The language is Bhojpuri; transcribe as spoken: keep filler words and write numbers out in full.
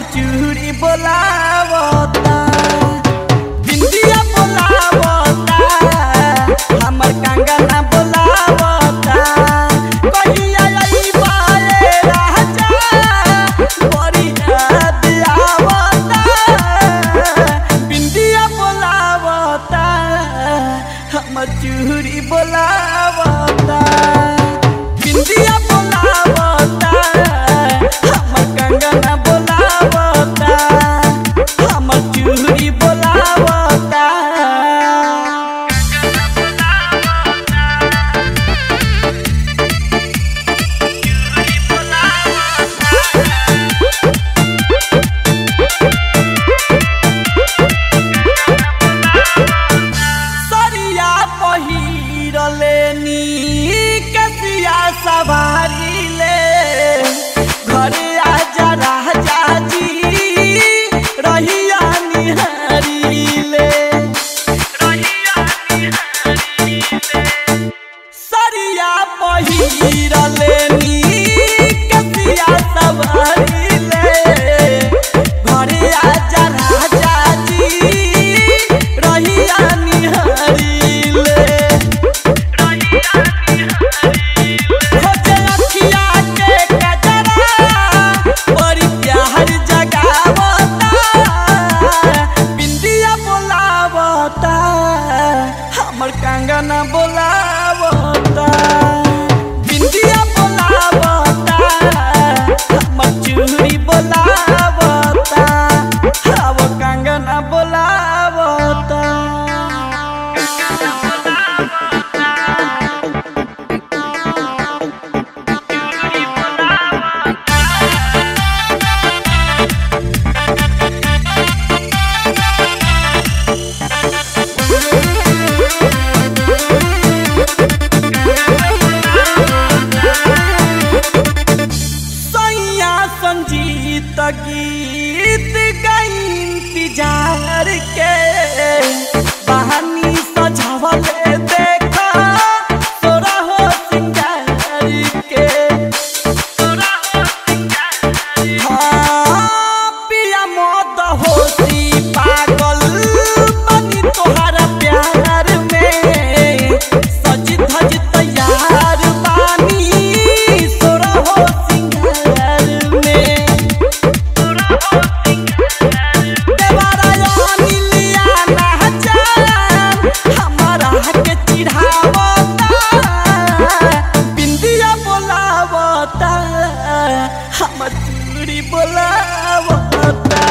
चूड़ी बोलावता बिंदिया बोलावता हमर कंगना बोलावता कहिया अइबा ए राजा बड़ी याद आवता बिंदिया बोलावता हमर चूड़ी बोलावता बिंदिया बोलावता हमर कंगना बोलावता हमर चूड़ी बोलावता सरिया पहिरले नी कसिया सवारी ले घरे आजा राजा जी रहिया निहारी ले सरिया पहिरले नी कसिया सवारी ले घरे आजा राजा जी रहिया निहारी ले खोजे अखिया के कजरा बड़ी प्यार जगावता बिंदिया बोलावता हमर कंगना बोलावता बिंदिया बोलावता हमर चूड़ी बोलावता अब कंगना बोलावता सैया संजीत गीत गाइन पिजार के बहानी सजावले देखा तोरा हो सिंगार के हाँ पिया मत होती पागल बनी तोहरा प्यार में सज धज तैयार बानी तोरा हो सिंगार में देवारा यानी लिया ना जान हमारा के चिढ़ावता बिंदिया बोलावता हमर चूड़ी बोलावता